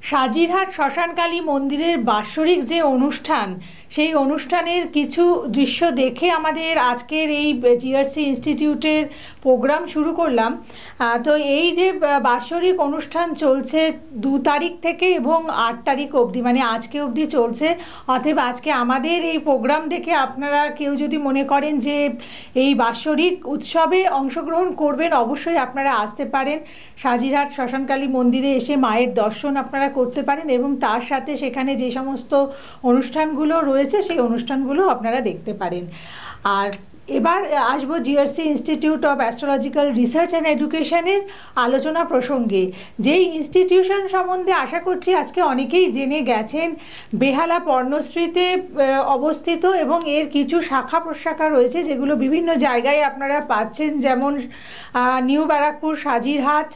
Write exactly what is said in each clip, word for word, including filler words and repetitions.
সাজিরহাট শ্মশানকালী মন্দিরের বাৎসরিক যে অনুষ্ঠান, সেই অনুষ্ঠানের কিছু দৃশ্য দেখে আমাদের আজকের এই জিআরসি ইনস্টিটিউটের প্রোগ্রাম শুরু করলাম। তো এই যে বাৎসরিক অনুষ্ঠান চলছে দু তারিখ থেকে এবং আট তারিখ অবধি, মানে আজকে অবধি চলছে। অতএব আজকে আমাদের এই প্রোগ্রাম দেখে আপনারা কেউ যদি মনে করেন যে এই বাৎসরিক উৎসবে অংশগ্রহণ করবেন, অবশ্যই আপনারা আসতে পারেন। সাজিরহাট শ্মশানকালী মন্দিরে এসে মায়ের দর্শন আপনারা করতে পারেন এবং তার সাথে সেখানে যে সমস্ত অনুষ্ঠানগুলো রয়েছে সেই অনুষ্ঠানগুলো আপনারা দেখতে পারেন। আর এবার আসবো GRC institute of astrological research and এডুকেশনের আলোচনা প্রসঙ্গে। যেই ইনস্টিটিউশন সম্বন্ধে আশা করছি আজকে অনেকেই জেনে গেছেন। বেহালা পর্ণশ্রীতে অবস্থিত এবং এর কিছু শাখা প্রশাখা রয়েছে যেগুলো বিভিন্ন জায়গায় আপনারা পাচ্ছেন, যেমন নিউ ব্যারাকপুর, সাজিরহাট।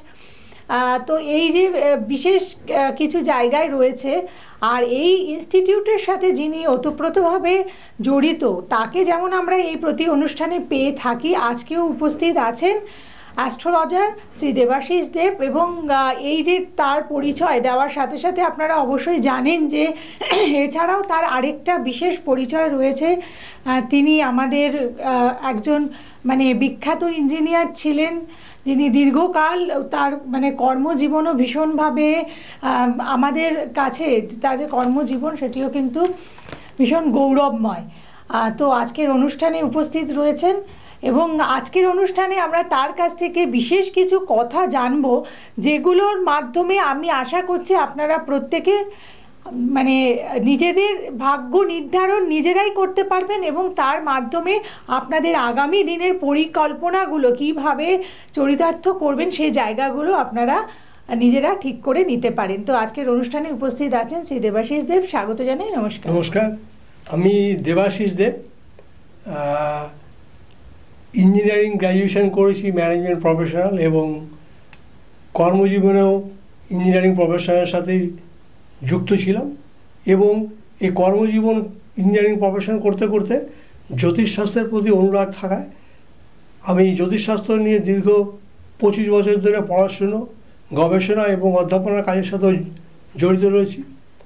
তো এই যে বিশেষ কিছু জায়গায় রয়েছে, আর এই ইনস্টিটিউটের সাথে যিনি ওতপ্রোতভাবে জড়িত তাকে যেমন আমরা এই প্রতি অনুষ্ঠানে পেয়ে থাকি, আজকেও উপস্থিত আছেন অ্যাস্ট্রোলজার শ্রী দেবাশিস দেব। এবং এই যে তার পরিচয় দেওয়ার সাথে সাথে আপনারা অবশ্যই জানেন যে এছাড়াও তার আরেকটা বিশেষ পরিচয় রয়েছে। তিনি আমাদের একজন মানে বিখ্যাত ইঞ্জিনিয়ার ছিলেন, যিনি দীর্ঘকাল তার মানে কর্মজীবনও ভীষণভাবে আমাদের কাছে, তার যে কর্মজীবন সেটিও কিন্তু ভীষণ গৌরবময়। তো আজকের অনুষ্ঠানে উপস্থিত রয়েছেন এবং আজকের অনুষ্ঠানে আমরা তার কাছ থেকে বিশেষ কিছু কথা জানব, যেগুলোর মাধ্যমে আমি আশা করছি আপনারা প্রত্যেকে মানে নিজেদের ভাগ্য নির্ধারণ নিজেরাই করতে পারবেন এবং তার মাধ্যমে আপনাদের আগামী দিনের পরিকল্পনাগুলো কিভাবে চরিতার্থ করবেন সেই জায়গাগুলো আপনারা নিজেরা ঠিক করে নিতে পারেন। তো আজকের অনুষ্ঠানে উপস্থিত আছেন শ্রী দেবাশিস দেব, স্বাগত জানাই। নমস্কার। নমস্কার, আমি দেবাশিস দেব। ইঞ্জিনিয়ারিং গ্র্যাজুয়েশন করেছি, ম্যানেজমেন্ট প্রফেশনাল, এবং কর্মজীবনেও ইঞ্জিনিয়ারিং প্রফেশনের সাথেই যুক্ত ছিলাম। এবং এই কর্মজীবন ইঞ্জিনিয়ারিং প্রফেশন করতে করতে জ্যোতিষশাস্ত্রের প্রতি অনুরাগ থাকায় আমি জ্যোতিষশাস্ত্র নিয়ে দীর্ঘ পঁচিশ বছর ধরে পড়াশুনো, গবেষণা এবং অধ্যাপনার কাজের সাথেও জড়িত রয়েছি।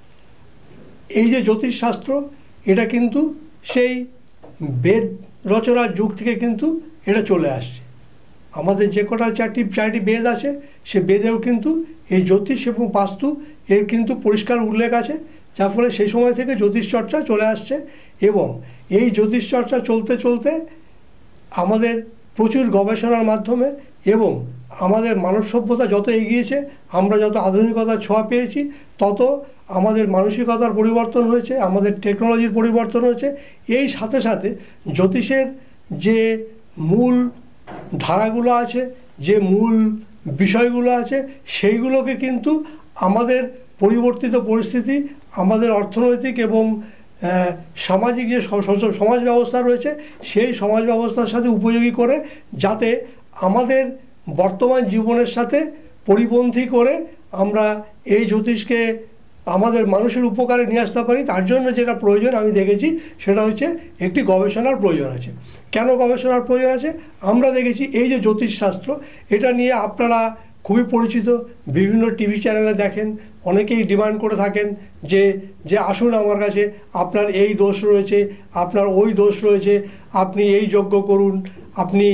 এই যে জ্যোতিষশাস্ত্র, এটা কিন্তু সেই বেদ রচনার যুগ থেকে কিন্তু এটা চলে আসছে। আমাদের যে কটা চারটি চারটি বেদ আছে, সে বেদেও কিন্তু এই জ্যোতিষ এবং বাস্তু এর কিন্তু পরিষ্কার উল্লেখ আছে, যার ফলে সেই সময় থেকে জ্যোতিষ চর্চা চলে আসছে। এবং এই জ্যোতিষ চর্চা চলতে চলতে আমাদের প্রচুর গবেষণার মাধ্যমে এবং আমাদের মানব সভ্যতা যত এগিয়েছে, আমরা যত আধুনিকতার ছোঁয়া পেয়েছি, তত আমাদের মানসিকতার পরিবর্তন হয়েছে, আমাদের টেকনোলজির পরিবর্তন হয়েছে। এই সাথে সাথে জ্যোতিষের যে মূল ধারাগুলো আছে, যে মূল বিষয়গুলো আছে, সেইগুলোকে কিন্তু আমাদের পরিবর্তিত পরিস্থিতি, আমাদের অর্থনৈতিক এবং সামাজিক যে সমাজ ব্যবস্থা রয়েছে, সেই সমাজ ব্যবস্থার সাথে উপযোগী করে যাতে আমাদের বর্তমান জীবনের সাথে পরিপন্থী করে আমরা এই জ্যোতিষকে আমাদের মানুষের উপকারে নিয়ে আসতে পারি। তার জন্য যেটা প্রয়োজন আমি দেখেছি সেটা হচ্ছে একটি গবেষণার প্রয়োজন আছে। কেন গবেষণার প্রয়োজন আছে? আমরা দেখেছি এই যে জ্যোতিষশাস্ত্র, এটা নিয়ে আপনারা খুবই পরিচিত, বিভিন্ন টিভি চ্যানেলে দেখেন, অনেকেই ডিমান্ড করে থাকেন যে যে আসুন আমার কাছে, আপনার এই দোষ রয়েছে, আপনার ওই দোষ রয়েছে, আপনি এই যজ্ঞ করুন, আপনি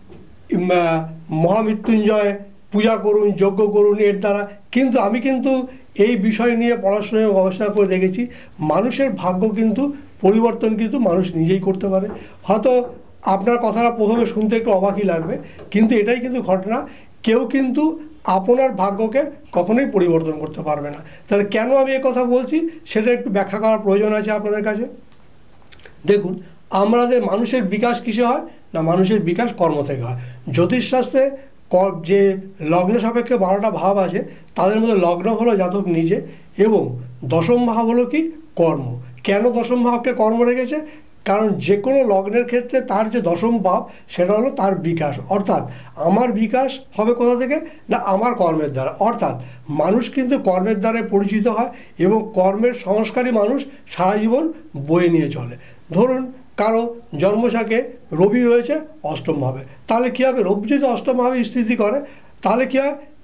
মহামৃত্যুঞ্জয় পূজা করুন, যজ্ঞ করুন এর দ্বারা। কিন্তু আমি কিন্তু এই বিষয় নিয়ে পড়াশোনা এবং গবেষণা করে দেখেছি, মানুষের ভাগ্য কিন্তু পরিবর্তন কিন্তু মানুষ নিজেই করতে পারে। হয়তো আপনার কথাটা প্রথমে শুনতে একটু অবাকই লাগবে, কিন্তু এটাই কিন্তু ঘটনা। কেউ কিন্তু আপনার ভাগ্যকে কখনোই পরিবর্তন করতে পারবে না। তাহলে কেন আমি এই কথা বলছি সেটা একটু ব্যাখ্যা করার প্রয়োজন আছে আপনাদের কাছে। দেখুন, আমাদের মানুষের বিকাশ কিসে হয় না, মানুষের বিকাশ কর্ম থেকে হয়। জ্যোতিষশাস্ত্রে যে লগ্ন সাপেক্ষে বারোটা ভাব আছে, তাদের মধ্যে লগ্ন হলো জাতক নিজে, এবং দশম ভাব হলো কি কর্ম। কেন দশম ভাবকে কর্ম রেখেছে? কারণ যে কোনো লগ্নের ক্ষেত্রে তার যে দশম ভাব, সেটা হলো তার বিকাশ। অর্থাৎ আমার বিকাশ হবে কোথা থেকে না, আমার কর্মের দ্বারা। অর্থাৎ মানুষ কিন্তু কর্মের দ্বারাই পরিচিত হয় এবং কর্মের সংস্কারী মানুষ সারা জীবন বয়ে নিয়ে চলে। ধরুন কারো জন্মছকে রবি রয়েছে অষ্টম ভাবে, তাহলে কী হবে? রবি যদি অষ্টম ভাবে স্থিতি করে, তাহলে কী হয়?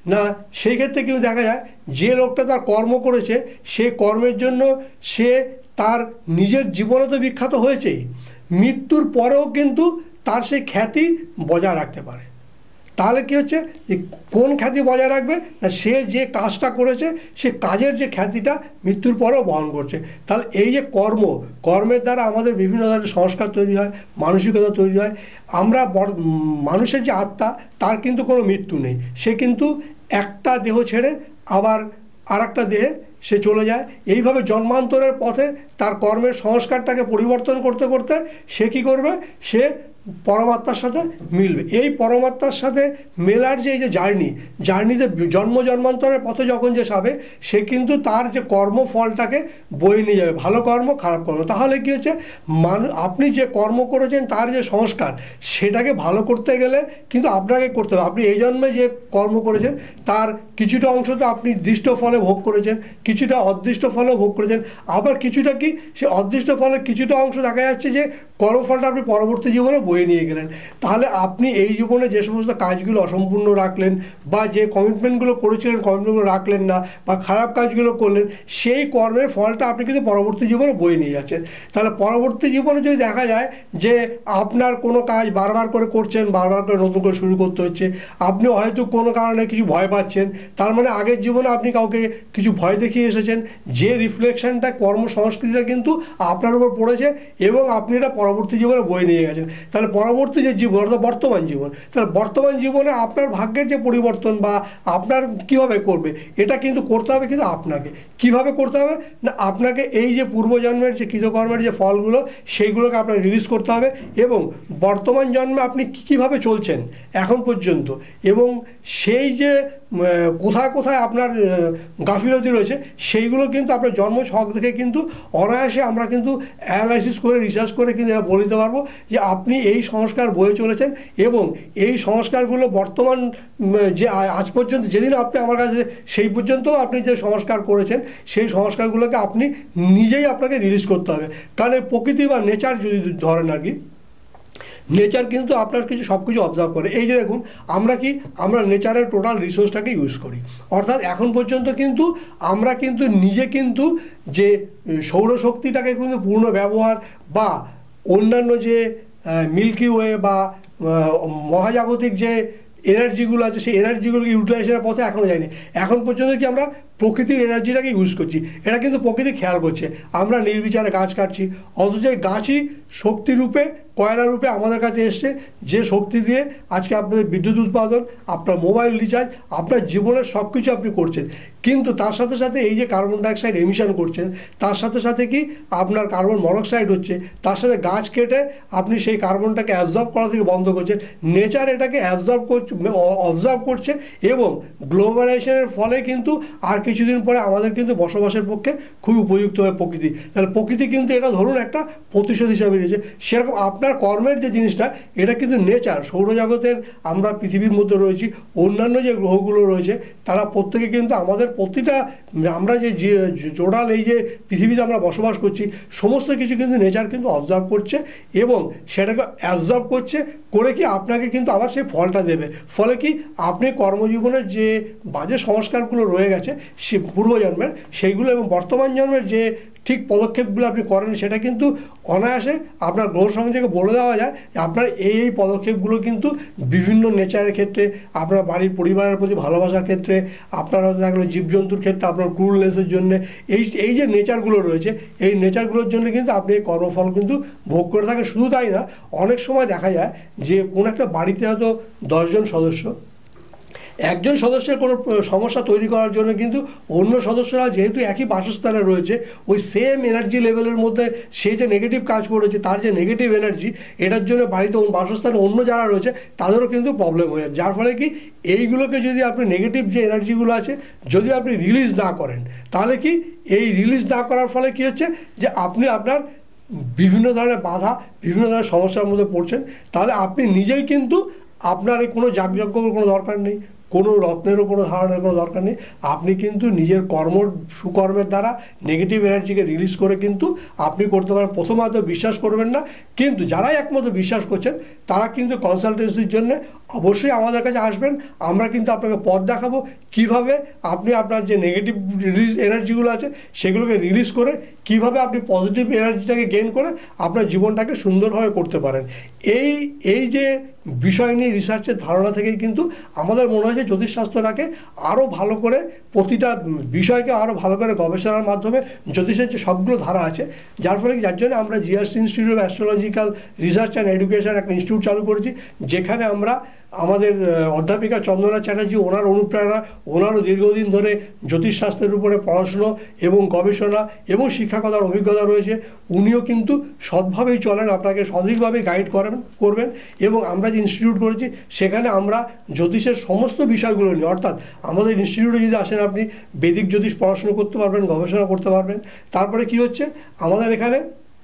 না সেই ক্ষেত্রে কিন্তু দেখা যায় যে লোকটা তার কর্ম করেছে সে কর্মের জন্য সে তার নিজের জীবনে তো বিখ্যাত হয়েছেই, মৃত্যুর পরেও কিন্তু তার সেই খ্যাতি বজায় রাখতে পারে। তাহলে কী হচ্ছে, যে কোন খ্যাতি বজায় রাখবে না, সে যে কাজটা করেছে সে কাজের যে খ্যাতিটা মৃত্যুর পরেও বহন করছে। তাহলে এই যে কর্ম, কর্মের দ্বারা আমাদের বিভিন্ন ধরনের সংস্কার তৈরি হয়, মানসিকতা তৈরি হয়। আমরা মানুষের যে আত্মা তার কিন্তু কোনো মৃত্যু নেই, সে কিন্তু একটা দেহ ছেড়ে আবার আর একটা দেহে সে চলে যায়। এইভাবে জন্মান্তরের পথে তার কর্মের সংস্কারটাকে পরিবর্তন করতে করতে সে কী করবে, সে পরমাত্মার সাথে মিলবে। এই পরমাত্মার সাথে মেলার যে এই যে জার্নি, জার্নিতে জন্ম জন্মান্তরের পথে যখন যে যাবে সে কিন্তু তার যে কর্মফলটাকে বয়ে নিয়ে যাবে, ভালো কর্ম খারাপ কর্ম। তাহলে কী হচ্ছে, মানুষ আপনি যে কর্ম করেছেন তার যে সংস্কার সেটাকে ভালো করতে গেলে কিন্তু আপনাকে করতে হবে। আপনি এই জন্মে যে কর্ম করেছেন তার কিছুটা অংশ তো আপনি দৃষ্ট ফলে ভোগ করেছেন, কিছুটা অদৃষ্ট ফলেও ভোগ করেছেন, আবার কিছুটা কি সে অদৃষ্ট ফলের কিছুটা অংশ দেখা যাচ্ছে যে কর্মফলটা আপনি পরবর্তী জীবনে বয়ে নিয়ে গেলেন। তাহলে আপনি এই জীবনে যে সমস্ত কাজগুলো অসম্পূর্ণ রাখলেন বা যে কমিটমেন্টগুলো করেছিলেন কমিটমেন্টগুলো রাখলেন না বা খারাপ কাজগুলো করলেন, সেই কর্মের ফলটা আপনি কিন্তু পরবর্তী জীবনে বয়ে নিয়ে যাচ্ছেন। তাহলে পরবর্তী জীবনে যদি দেখা যায় যে আপনার কোনো কাজ বারবার করে করছেন, বারবার করে নতুন করে শুরু করতে হচ্ছে, আপনি হয়তো কোনো কারণে কিছু ভয় পাচ্ছেন, তার মানে আগের জীবনে আপনি কাউকে কিছু ভয় দেখিয়ে এসেছেন, যে রিফ্লেকশনটা কর্মসংস্কৃতিটা কিন্তু আপনার উপর পড়েছে এবং আপনি এটা পরবর্তী জীবনে বয়ে নিয়ে গেছেন। তাহলে পরবর্তী যে জীবন অর্থাৎ বর্তমান জীবন, তাহলে বর্তমান জীবনে আপনার ভাগ্যের যে পরিবর্তন বা আপনার কীভাবে করবে এটা কিন্তু করতে হবে কিন্তু আপনাকে। কিভাবে করতে হবে না, আপনাকে এই যে পূর্বজন্মের যে কৃতকর্মের যে ফলগুলো সেইগুলোকে আপনার রিলিজ করতে হবে এবং বর্তমান জন্মে আপনি কীভাবে চলছেন এখন পর্যন্ত এবং সেই যে কোথায় কোথায় আপনার গাফিলতি রয়েছে সেইগুলো কিন্তু আপনার জন্ম ছক দেখে কিন্তু অনায়াসে আমরা কিন্তু অ্যানালাইসিস করে রিসার্চ করে কিন্তু এটা বলে দিতে পারবো যে আপনি এই সংস্কার বয়ে চলেছেন এবং এই সংস্কারগুলো বর্তমান যে আজ পর্যন্ত যেদিন আপনি আমার কাছে সেই পর্যন্ত আপনি যে সংস্কার করেছেন সেই সংস্কারগুলোকে আপনি নিজেই আপনাকে রিলিজ করতে হবে। কারণ এই প্রকৃতি বা নেচার যদি ধরেন আর কি, নেচার কিন্তু আপনার কিছু সব কিছু অবজার্ভ করে। এই যে দেখুন আমরা কি আমরা নেচারের টোটাল রিসোর্সটাকে ইউজ করি, অর্থাৎ এখন পর্যন্ত কিন্তু আমরা কিন্তু নিজে কিন্তু যে সৌরশক্তিটাকে কিন্তু পূর্ণ ব্যবহার বা অন্যান্য যে মিল্কি ওয়ে বা মহাজাগতিক যে এনার্জিগুলো আছে সেই এনার্জিগুলোকে ইউটিলাইজেশনের পথে এখনও যায়নি। এখন পর্যন্ত কি আমরা প্রকৃতির এনার্জিটাকে ইউজ করছি, এটা কিন্তু প্রকৃতি খেয়াল করছে। আমরা নির্বিচারে গাছ কাটছি, অথচ এই গাছই শক্তিরূপে কয়লা রূপে আমাদের কাছে এসছে, যে শক্তি দিয়ে আজকে আপনাদের বিদ্যুৎ উৎপাদন, আপনার মোবাইল রিচার্জ, আপনার জীবনের সব কিছু আপনি করছেন। কিন্তু তার সাথে সাথে এই যে কার্বন ডাইঅক্সাইড এমিশন করছেন, তার সাথে সাথে কি আপনার কার্বন মনোক্সাইড হচ্ছে, তার সাথে গাছ কেটে আপনি সেই কার্বনটাকে অ্যাবজর্ব করা থেকে বন্ধ করছেন। নেচার এটাকে অ্যাবজর্ব করছে, অবজার্ভ করছে এবং গ্লোবালাইজেশনের ফলে কিন্তু আর কিছুদিন পরে আমাদের কিন্তু বসবাসের পক্ষে খুবই উপযুক্ত হয় প্রকৃতি। তাহলে প্রকৃতি কিন্তু এটা ধরুন একটা প্রতিশোধ হিসাবে নিয়েছে। সেরকম আপনার কর্মের যে জিনিসটা এটা কিন্তু নেচার, সৌরজগতের আমরা পৃথিবীর মধ্যে রয়েছি, অন্যান্য যে গ্রহগুলো রয়েছে তারা প্রত্যেকে কিন্তু আমাদের প্রতিটা আমরা যে টোটাল এই যে পৃথিবীতে আমরা বসবাস করছি সমস্ত কিছু কিন্তু নেচার কিন্তু অবজার্ভ করছে এবং সেটাকে অ্যাবজর্ব করছে করে কি আপনাকে কিন্তু আবার সেই ফলটা দেবে। ফলে কি আপনি কর্মজীবনের যে বাজে সংস্কারগুলো রয়ে গেছে সে পূর্বজন্মের সেইগুলো এবং বর্তমান জন্মের যে ঠিক পদক্ষেপগুলো আপনি করেন সেটা কিন্তু অনায়াসে আপনার গ্রহ সংযোগে বলে দেওয়া যায় যে আপনার এই এই পদক্ষেপগুলো কিন্তু বিভিন্ন নেচারের ক্ষেত্রে, আপনার বাড়ির পরিবারের প্রতি ভালোবাসার ক্ষেত্রে, আপনার হয়তো থাকলে জীবজন্তুর ক্ষেত্রে আপনার ক্রুলনেসের জন্য এই এই যে নেচারগুলো রয়েছে এই নেচারগুলোর জন্য কিন্তু আপনি এই কর্মফল কিন্তু ভোগ করে থাকেন। শুধু তাই না, অনেক সময় দেখা যায় যে কোনো একটা বাড়িতে হয়তো দশজন সদস্য, একজন সদস্যের কোনো সমস্যা তৈরি করার জন্য কিন্তু অন্য সদস্যরা যেহেতু একই বাসস্থানে রয়েছে ওই সেম এনার্জি লেভেলের মধ্যে সে যে নেগেটিভ কাজ করেছে তার যে নেগেটিভ এনার্জি এটার জন্য বাড়িতে বাসস্থানে অন্য যারা রয়েছে তাদেরও কিন্তু প্রবলেম হয়ে যায়। যার ফলে কি এইগুলোকে যদি আপনি নেগেটিভ যে এনার্জিগুলো আছে যদি আপনি রিলিজ না করেন তাহলে কি এই রিলিজ না করার ফলে কি হচ্ছে যে আপনি আপনার বিভিন্ন ধরনের বাধা, বিভিন্ন ধরনের সমস্যার মধ্যে পড়ছেন। তাহলে আপনি নিজেই কিন্তু আপনার এই কোনো যাগযজ্ঞর কোনো দরকার নেই, কোনো রত্নেরও কোনো ধারণের কোনো দরকার নেই। আপনি কিন্তু নিজের কর্ম সুকর্মের দ্বারা নেগেটিভ এনার্জিকে রিলিজ করে কিন্তু আপনি করতে পারেন। প্রথমত বিশ্বাস করবেন না, কিন্তু যারাই একমতো বিশ্বাস করছেন তারা কিন্তু কনসালটেন্সির জন্য অবশ্যই আমাদের কাছে আসবেন। আমরা কিন্তু আপনাকে পথ দেখাবো কীভাবে আপনি আপনার যে নেগেটিভ রিলিজ এনার্জিগুলো আছে সেগুলোকে রিলিজ করে কিভাবে আপনি পজিটিভ এনার্জিটাকে গেইন করে আপনার জীবনটাকে সুন্দরভাবে করতে পারেন। এই এই যে বিষয় নিয়ে রিসার্চের ধারণা থেকেই কিন্তু আমাদের মনে হয় যে জ্যোতিষশাস্ত্রটাকে আরও ভালো করে প্রতিটা বিষয়কে আরও ভালো করে গবেষণার মাধ্যমে জ্যোতিষের যে সবগুলো ধারা আছে, যার ফলে যার জন্য আমরা GRC institute of astrological research and education একটা ইনস্টিটিউট চালু করেছি, যেখানে আমরা আমাদের অধ্যাপিকা চন্দনা চ্যাটার্জি, ওনার অনুপ্রেরণা, ওনারও দীর্ঘদিন ধরে জ্যোতিষশাস্ত্রের উপরে পড়াশুনো এবং গবেষণা এবং শিক্ষকতার অভিজ্ঞতা রয়েছে। উনিও কিন্তু সৎভাবেই চলেন, আপনাকে সঠিকভাবে গাইড করেন করবেন। এবং আমরা যে ইনস্টিটিউট করেছি সেখানে আমরা জ্যোতিষের সমস্ত বিষয়গুলো নিয়ে, অর্থাৎ আমাদের ইনস্টিটিউটে যদি আসেন আপনি বৈদিক জ্যোতিষ পড়াশুনো করতে পারবেন, গবেষণা করতে পারবেন। তারপরে কি হচ্ছে, আমাদের এখানে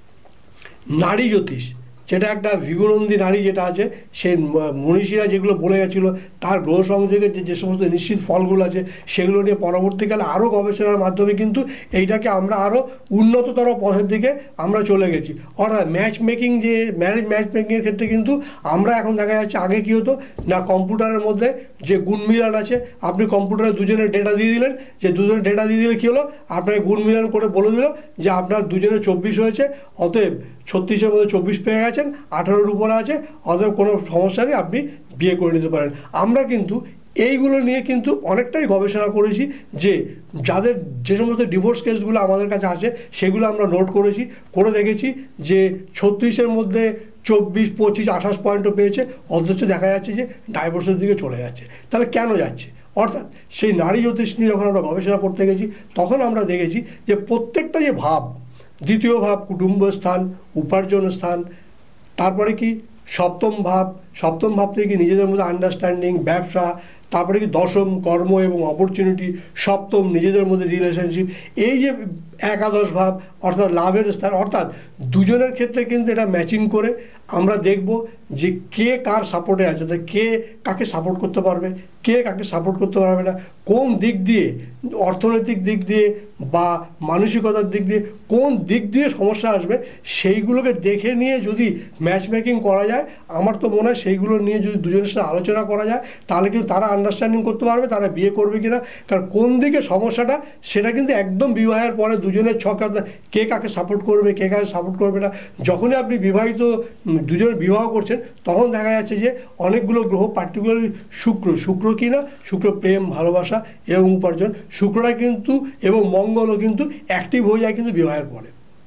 নারী জ্যোতিষ, যেটা একটা ভিগুনন্দী নারী যেটা আছে, সে মনীষীরা যেগুলো বলে গেছিলো তার গ্রহ সংযোগের যে যে সমস্ত নিশ্চিত ফলগুলো আছে সেগুলো নিয়ে পরবর্তীকালে আরও গবেষণার মাধ্যমে কিন্তু এইটাকে আমরা আরও উন্নততর পথের দিকে আমরা চলে গেছি। অর্থাৎ ম্যাচ মেকিং, যে ম্যারেজ ম্যাচ মেকিংয়ের ক্ষেত্রে কিন্তু আমরা এখন দেখা যাচ্ছে, আগে কী হতো না, কম্পিউটারের মধ্যে যে গুণ মিলান আছে, আপনি কম্পিউটারে দুজনের ডেটা দিয়ে দিলেন, যে দুজনের ডেটা দিয়ে দিলে কী হলো, আপনাকে গুণ মিলান করে বলে দিল যে আপনার দুজনের চব্বিশ হয়েছে, অতএব ছত্রিশের মধ্যে চব্বিশ পেয়ে গেছেন, আঠারোর উপরে আছে, অতএব কোনো সমস্যা নেই, আপনি বিয়ে করে নিতে পারেন। আমরা কিন্তু এইগুলো নিয়ে কিন্তু অনেকটাই গবেষণা করেছি, যে যাদের যে সমস্ত ডিভোর্স কেসগুলো আমাদের কাছে আছে সেগুলো আমরা নোট করেছি, করে দেখেছি যে ছত্রিশের মধ্যে চব্বিশ, পঁচিশ, আঠাশ পয়েন্টও পেয়েছে, অথচ দেখা যাচ্ছে যে ডাইভোর্সের দিকে চলে যাচ্ছে। তাহলে কেন যাচ্ছে? অর্থাৎ সেই নারী জ্যোতিষ নিয়ে যখন আমরা গবেষণা করতে গেছি তখন আমরা দেখেছি যে প্রত্যেকটা যে ভাব, দ্বিতীয় ভাব কুটুম্ব স্থান, উপার্জন স্থান, তারপরে কি সপ্তম ভাব, সপ্তম ভাব থেকে কি নিজেদের মধ্যে আন্ডারস্ট্যান্ডিং, ব্যবসা, তারপরে কি দশম কর্ম এবং অপরচুনিটি, সপ্তম নিজেদের মধ্যে রিলেশনশিপ, এই যে একাদশ ভাব অর্থাৎ লাভের স্থান, অর্থাৎ দুজনের ক্ষেত্রে কিন্তু এটা ম্যাচিং করে আমরা দেখব যে কে কার সাপোর্টে আছে, অর্থাৎ কে কাকে সাপোর্ট করতে পারবে, কে কাকে সাপোর্ট করতে পারবে না, কোন দিক দিয়ে, অর্থনৈতিক দিক দিয়ে বা মানসিকতার দিক দিয়ে কোন দিক দিয়ে সমস্যা আসবে, সেইগুলোকে দেখে নিয়ে যদি ম্যাচ মেকিং করা যায়, আমার তো মনে হয় সেইগুলো নিয়ে যদি দুজনের সাথে আলোচনা করা যায় তাহলে কিন্তু তারা আন্ডারস্ট্যান্ডিং করতে পারবে, তারা বিয়ে করবে কিনা। কারণ কোন দিকে সমস্যাটা সেটা কিন্তু একদম বিবাহের পরে দুজনের ছক, কে কাকে সাপোর্ট করবে, কে কাকে সাপোর্ট করবে না। যখনই আপনি বিবাহিত দুজনে বিবাহ করছেন তখন দেখা যাচ্ছে যে অনেকগুলো গ্রহ, পার্টিকুলারলি শুক্র, শুক্র কি না, শুক্র প্রেম, ভালোবাসা এবং উপার্জন, শুক্রটা কিন্তু এবং মঙ্গলও কিন্তু অ্যাক্টিভ হয়ে যায় কিন্তু বিবাহের পরে।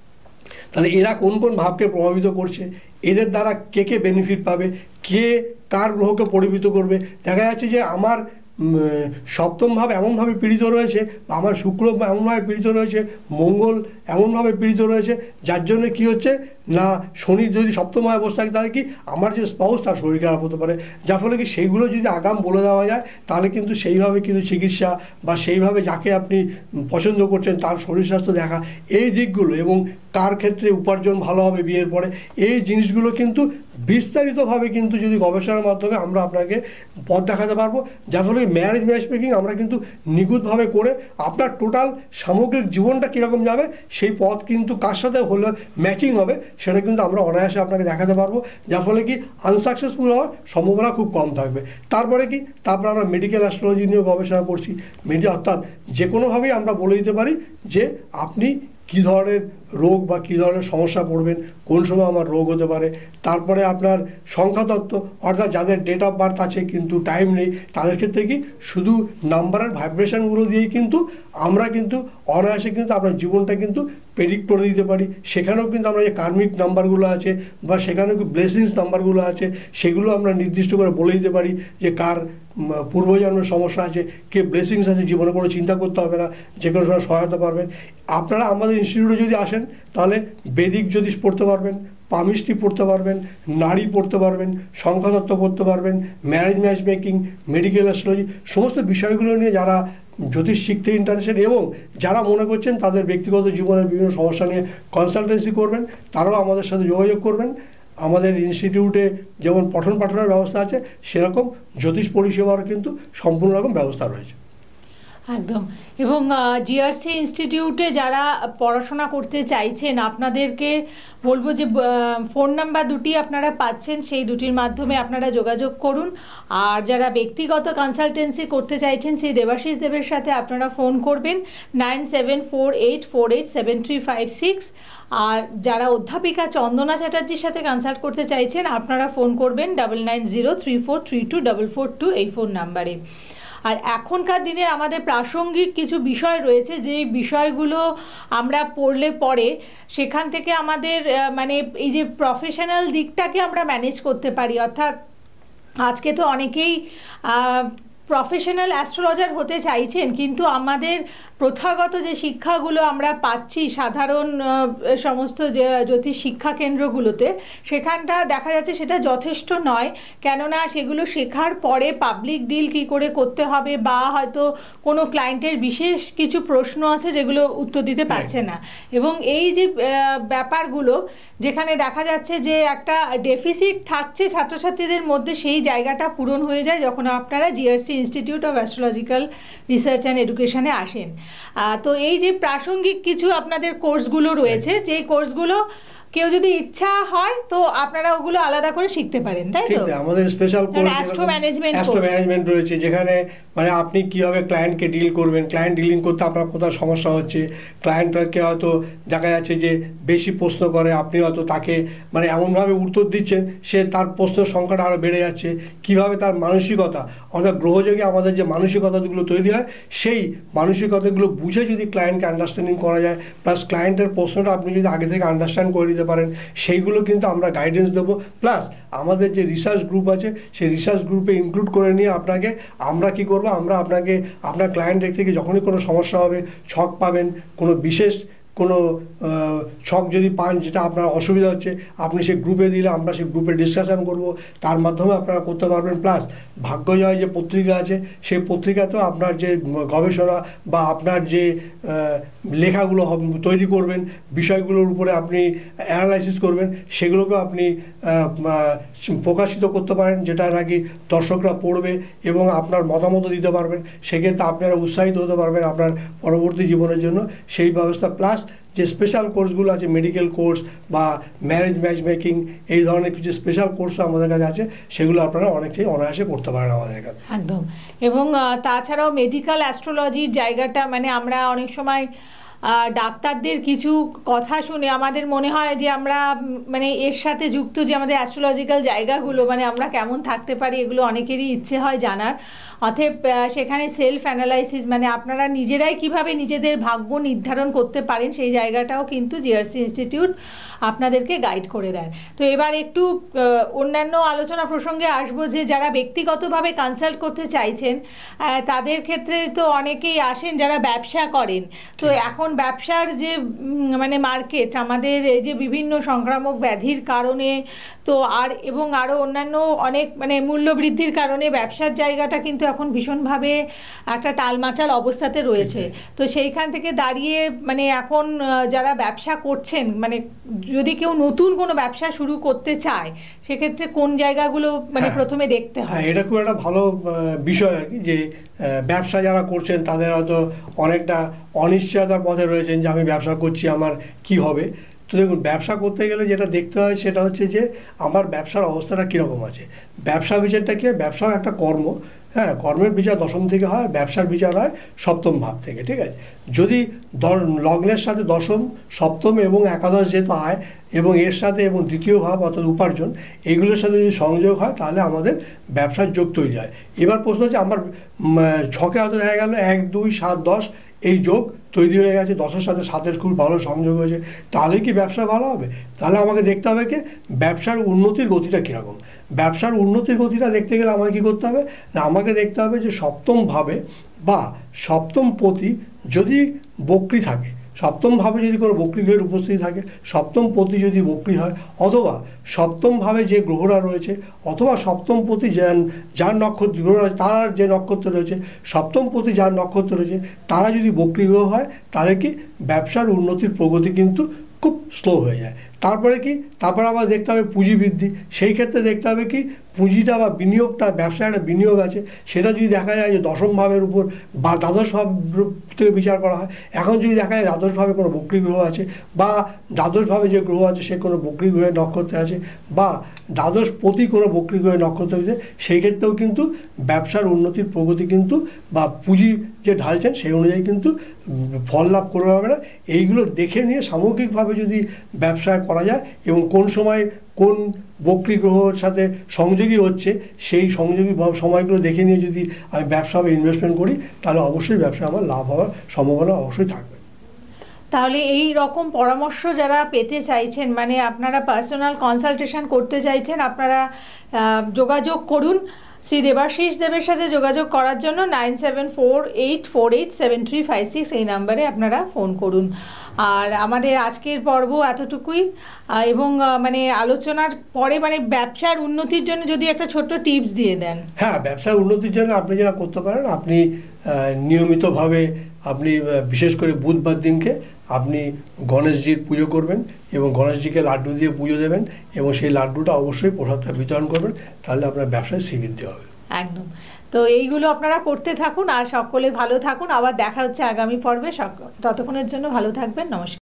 তাহলে এরা কোন কোন ভাবকে প্রভাবিত করছে, এদের দ্বারা কে কে বেনিফিট পাবে, কে কার গ্রহকে পরিবৃত করবে। দেখা যাচ্ছে যে আমার সপ্তম ভাব এমনভাবে পীড়িত রয়েছে, আমার শুক্র এমনভাবে পীড়িত রয়েছে, মঙ্গল এমনভাবে পীড়িত রয়েছে, যার জন্য কি হচ্ছে না, শনি যদি সপ্তমভাবে বসে থাকে তাহলে কি আমার যে স্পাউস তার শরীর খারাপ হতে পারে, যার ফলে কি সেইগুলো যদি আগাম বলে দেওয়া যায় তাহলে কিন্তু সেইভাবে কিন্তু চিকিৎসা বা সেইভাবে যাকে আপনি পছন্দ করছেন তার শরীর স্বাস্থ্য দেখা, এই দিকগুলো এবং কার ক্ষেত্রে উপার্জন ভালো হবে বিয়ের পরে, এই জিনিসগুলো কিন্তু বিস্তারিতভাবে কিন্তু যদি গবেষণার মাধ্যমে আমরা আপনাকে পথ দেখাতে পারবো, যার ফলে ম্যারেজ ম্যাচ মেকিং আমরা কিন্তু নিখুঁতভাবে করে আপনার টোটাল সামগ্রিক জীবনটা কীরকম যাবে সেই পথ কিন্তু কার সাথে হলে ম্যাচিং হবে সেটা কিন্তু আমরা অনায়াসে আপনাকে দেখাতে পারবো, যার ফলে কি আনসাকসেসফুল হওয়ার সম্ভাবনা খুব কম থাকবে। তারপরে কি, তারপরে আমরা মেডিকেল অ্যাস্ট্রোলজি নিয়েও গবেষণা করছি। মেডি অর্থাৎ যে কোনোভাবেই আমরা বলে দিতে পারি যে আপনি কী ধরনের রোগ বা কী ধরনের সমস্যা পড়বেন, কোন সময় আমার রোগ হতে পারে। তারপরে আপনার সংখ্যাতত্ত্ব, অর্থাৎ যাদের ডেট অফ বার্থ আছে কিন্তু টাইম নেই তাদের ক্ষেত্রে কি শুধু নাম্বারের ভাইব্রেশনগুলো দিয়েই কিন্তু আমরা কিন্তু অনায়াসে কিন্তু আপনার জীবনটা কিন্তু প্রেডিক্ট করে দিতে পারি। সেখানেও কিন্তু আমরা যে কার্মিক নাম্বারগুলো আছে বা সেখানেও ব্লেসিংস নাম্বারগুলো আছে সেগুলো আমরা নির্দিষ্ট করে বলে দিতে পারি যে কার পূর্বজন্মের সমস্যা আছে, কে ব্লেসিংস আছে, জীবনে কোনো চিন্তা করতে হবে না, যে কোনো সময় সহায়তা পারবেন। আপনারা আমাদের ইনস্টিটিউটে যদি আসেন তাহলে বৈদিক জ্যোতিষ পড়তে পারবেন, পামিস্ট্রি পড়তে পারবেন, নারী পড়তে পারবেন, সংখ্যাতত্ত্ব পড়তে পারবেন, marriage match making, medical astrology, সমস্ত বিষয়গুলো নিয়ে যারা জ্যোতিষ শিখতে ইন্টারেস্টেড এবং যারা মনে করছেন তাদের ব্যক্তিগত জীবনের বিভিন্ন সমস্যা নিয়ে কনসালটেন্সি করবেন তারাও আমাদের সাথে যোগাযোগ করবেন। আমাদের ইনস্টিটিউটে যেমন পঠন পাঠনের ব্যবস্থা আছে, সেরকম জ্যোতিষ পরিষেবারও কিন্তু সম্পূর্ণ রকম ব্যবস্থা রয়েছে। একদম। এবং জিআরসি ইনস্টিটিউটে যারা পড়াশোনা করতে চাইছেন, আপনাদেরকে বলবো যে ফোন নাম্বার দুটি আপনারা পাচ্ছেন, সেই দুটির মাধ্যমে আপনারা যোগাযোগ করুন। আর যারা ব্যক্তিগত কনসালটেন্সি করতে চাইছেন, সেই দেবাশিস দেবের সাথে আপনারা ফোন করবেন nine seven four eight four eight seven three five six. আর যারা অধ্যাপিকা চন্দনা চ্যাটার্জির সাথে কনসাল্ট করতে চাইছেন, আপনারা ফোন করবেন double nine zero three four three two double four two এই ফোন নাম্বারে। আর এখনকার দিনে আমাদের প্রাসঙ্গিক কিছু বিষয় রয়েছে, যে বিষয়গুলো আমরা পড়লে পরে সেখান থেকে আমাদের মানে এই যে প্রফেশনাল দিকটাকে আমরা ম্যানেজ করতে পারি। অর্থাৎ আজকে তো অনেকেই প্রফেশনাল অ্যাস্ট্রোলজার হতে চাইছেন, কিন্তু আমাদের প্রথাগত যে শিক্ষাগুলো আমরা পাচ্ছি সাধারণ সমস্ত জ্যোতিষ শিক্ষা কেন্দ্রগুলোতে, সেখানটা দেখা যাচ্ছে সেটা যথেষ্ট নয়। কেননা সেগুলো শেখার পরে পাবলিক ডিল কী করে করতে হবে, বা হয়তো কোনো ক্লায়েন্টের বিশেষ কিছু প্রশ্ন আছে যেগুলো উত্তর দিতে পারছে না। এবং এই যে ব্যাপারগুলো যেখানে দেখা যাচ্ছে যে একটা ডেফিসিট থাকছে ছাত্রছাত্রীদের মধ্যে, সেই জায়গাটা পূরণ হয়ে যায় যখন আপনারা GRC institute of astrological research অ্যান্ড এডুকেশনে আসেন। তো এই যে প্রাসঙ্গিক কিছু আপনাদের কোর্সগুলো রয়েছে, যে কোর্সগুলো কেউ যদি ইচ্ছা হয় তো আপনারা ওগুলো আলাদা করে শিখতে পারেন, তাই তো? আমাদের special course astro management astro management রয়েছে, যেখানে মানে আপনি কীভাবে ক্লায়েন্টকে ডিল করবেন, ক্লায়েন্ট ডিলিং করতে আপনার কোথাও সমস্যা হচ্ছে, ক্লায়েন্টকে হয়তো দেখা যাচ্ছে যে বেশি প্রশ্ন করে, আপনি হয়তো তাকে মানে এমনভাবে উত্তর দিচ্ছেন সে তার প্রশ্নের সংখ্যাটা আরও বেড়ে যাচ্ছে, কিভাবে তার মানসিকতা অর্থাৎ গ্রহযোগে আমাদের যে মানসিকতাগুলো তৈরি হয়, সেই মানসিকতাগুলো বুঝে যদি ক্লায়েন্টকে আন্ডারস্ট্যান্ডিং করা যায়, প্লাস ক্লায়েন্টের প্রশ্নটা আপনি যদি আগে থেকে আন্ডারস্ট্যান্ড করে দিতে পারেন, সেইগুলো কিন্তু আমরা গাইডেন্স দেবো। প্লাস আমাদের যে রিসার্চ গ্রুপ আছে, সেই রিসার্চ গ্রুপে ইনক্লুড করে নিয়ে আপনাকে আমরা কি করব, আমরা আপনাকে আপনার ক্লায়েন্টের থেকে যখনই কোনো সমস্যা হবে, ছক পাবেন, কোনো বিশেষ কোনো ছক যদি পান যেটা আপনার অসুবিধা হচ্ছে, আপনি সেই গ্রুপে দিলে আমরা সেই গ্রুপে ডিসকাশন করব, তার মাধ্যমে আপনারা করতে পারবেন। প্লাস ভাগ্যজয় যে পত্রিকা আছে, সেই পত্রিকাতেও আপনার যে গবেষণা বা আপনার যে লেখাগুলো তৈরি করবেন, বিষয়গুলোর উপরে আপনি অ্যানালাইসিস করবেন, সেগুলোকেও আপনি প্রকাশিত করতে পারেন, যেটা নাকি দর্শকরা পড়বে এবং আপনার মতামত দিতে পারবেন। সেক্ষেত্রে আপনারা উৎসাহিত হতে পারবেন আপনার পরবর্তী জীবনের জন্য সেই ব্যবস্থা। প্লাস যে স্পেশাল কোর্সগুলো আছে, মেডিকেল কোর্স বা ম্যারেজ ম্যাচ মেকিং, এই ধরনের কিছু স্পেশাল কোর্সও আমাদের কাছে আছে, সেগুলো আপনারা অনেকেই অনায়াসে করতে পারেন আমাদের কাছে। একদম। এবং তাছাড়াও মেডিকেল অ্যাস্ট্রোলজির জায়গাটা মানে আমরা অনেক সময় ডাক্তারদের কিছু কথা শুনে আমাদের মনে হয় যে আমরা মানে এর সাথে যুক্ত যে আমাদের অ্যাস্ট্রোলজিক্যাল জায়গাগুলো মানে আমরা কেমন থাকতে পারি, এগুলো অনেকেরই ইচ্ছে হয় জানার। অতএব সেখানে সেলফ অ্যানালাইসিস মানে আপনারা নিজেরাই কিভাবে নিজেদের ভাগ্য নির্ধারণ করতে পারেন, সেই জায়গাটাও কিন্তু জিআরসি ইনস্টিটিউট আপনাদেরকে গাইড করে দেয়। তো এবার একটু অন্যান্য আলোচনা প্রসঙ্গে আসবো, যে যারা ব্যক্তিগতভাবে কনসাল্ট করতে চাইছেন তাদের ক্ষেত্রে তো অনেকেই আসেন যারা ব্যবসা করেন। তো এখন ব্যবসার যে মানে মার্কেট, আমাদের এই যে বিভিন্ন সংক্রামক ব্যাধির কারণে তো আর এবং আরও অন্যান্য অনেক মানে মূল্য বৃদ্ধির কারণে ব্যবসার জায়গাটা কিন্তু এখন ভীষণভাবে একটা টালমাটাল অবস্থাতে রয়েছে। তো সেইখান থেকে দাঁড়িয়ে মানে এখন যারা ব্যবসা করছেন, মানে যদি কেউ নতুন কোনো ব্যবসা শুরু করতে চায়, সেক্ষেত্রে কোন জায়গাগুলো মানে প্রথমে দেখতে হয়? এটা খুব একটা ভালো বিষয় আর কি, যে ব্যবসা যারা করছেন তাদের হয়তো অনেকটা অনিশ্চয়তার পথে রয়েছেন যে আমি ব্যবসা করছি, আমার কি হবে। তো দেখুন, ব্যবসা করতে গেলে যেটা দেখতে হয় সেটা হচ্ছে যে আমার ব্যবসার অবস্থাটা কীরকম আছে। ব্যবসা বিচারটা কি, ব্যবসাও একটা কর্ম, হ্যাঁ, কর্মের বিচার দশম থেকে হয়, ব্যবসার বিচার হয় সপ্তম ভাব থেকে, ঠিক আছে। যদি লগ্নের সাথে দশম, সপ্তম এবং একাদশ যেহেতু আয় এবং এর সাথে এবং দ্বিতীয় ভাব অর্থাৎ উপার্জন, এইগুলোর সাথে যদি সংযোগ হয় তাহলে আমাদের ব্যবসার যোগ তৈরি হয়। এবার প্রশ্ন হচ্ছে আমার ছকে হয়তো দেখা গেল এক দুই সাত দশ এই যোগ তৈরি হয়ে গেছে, দশের সাথে সাতের খুব ভালো সংযোগ হয়েছে, তাহলে কি ব্যবসা ভালো হবে? তাহলে আমাকে দেখতে হবে কি ব্যবসার উন্নতির গতিটা কীরকম। ব্যবসার উন্নতির গতিটা দেখতে গেলে আমাকে কী করতে হবে না, আমাকে দেখতে হবে যে সপ্তম ভাবে বা সপ্তম পতি যদি বক্রী থাকে, সপ্তম ভাবে যদি কোনো বক্রী গ্রহের উপস্থিতি থাকে, সপ্তম পতি যদি বক্রী হয়, অথবা সপ্তম ভাবে যে গ্রহরা রয়েছে, অথবা সপ্তম পতি যার যার নক্ষত্র গ্রহ রয়েছে তার যে নক্ষত্র রয়েছে, সপ্তম পতি যার নক্ষত্র রয়েছে তারা যদি বক্রী গ্রহ হয়, তাহলে কি ব্যবসার উন্নতির প্রগতি কিন্তু খুব স্লো হয়ে যায়। তারপরে কি, তারপরে আবার দেখতে হবে পুঁজি বৃদ্ধি। সেই ক্ষেত্রে দেখতে হবে কি পুঁজিটা বা বিনিয়োগটা, ব্যবসায় একটা বিনিয়োগ আছে, সেটা যদি দেখা যায় যে দশম ভাবের উপর বা দ্বাদশ ভাব থেকে বিচার করা হয়, এখন যদি দেখা যায় দ্বাদশ ভাবে কোনো বক্রী গ্রহ আছে, বা দ্বাদশ ভাবে যে গ্রহ আছে সে কোনো বক্রী গ্রহের নক্ষত্রে আছে, বা দ্বাদশ প্রতি কোনো বক্রী গ্রহের নক্ষত্র আছে, সেই ক্ষেত্রেও কিন্তু ব্যবসার উন্নতির প্রগতি কিন্তু বা পুঁজি যে ঢালছেন সেই অনুযায়ী কিন্তু ফল লাভ করতে পারবে না। এইগুলো দেখে নিয়ে সামগ্রিকভাবে যদি ব্যবসা করা যায় এবং কোন সময় কোন বক্রী গ্রহের সাথে সংযোগী হচ্ছে সেই সংযোগী সময়গুলো দেখে নিয়ে যদি আমি ব্যবসা বা ইনভেস্টমেন্ট করি, তাহলে অবশ্যই ব্যবসা আমার লাভ হওয়ার সম্ভাবনা অবশ্যই থাকবে। তাহলে এই রকম পরামর্শ যারা পেতে চাইছেন, মানে আপনারা পার্সোনাল কনসালটেশন করতে চাইছেন, আপনারা যোগাযোগ করুন শ্রী দেবাশিস দেবের সাথে। যোগাযোগ করার জন্য nine seven four eight four eight seven three five six এই নাম্বারে আপনারা ফোন করুন। আর আমাদের আজকের পর্ব এতটুকুই, এবং মানে আলোচনার পরে মানে ব্যবসার উন্নতির জন্য যদি একটা ছোট্ট টিপস দিয়ে দেন। হ্যাঁ, ব্যবসার উন্নতির জন্য আপনি যারা করতে পারেন, আপনি নিয়মিতভাবে আপনি বিশেষ করে বুধবার দিনকে আপনি গণেশজির পুজো করবেন এবং গণেশজিকে লাড্ডু দিয়ে পুজো দেবেন এবং সেই লাড্ডুটা অবশ্যই প্রসাদটা বিতরণ করবেন, তাহলে আপনার ব্যবসায় শ্রীবৃদ্ধি হবে। একদম। তো এইগুলো আপনারা করতে থাকুন আর সকলে ভালো থাকুন। আবার দেখা হচ্ছে আগামী পর্বে। ততক্ষণের জন্য ভালো থাকবেন। নমস্কার।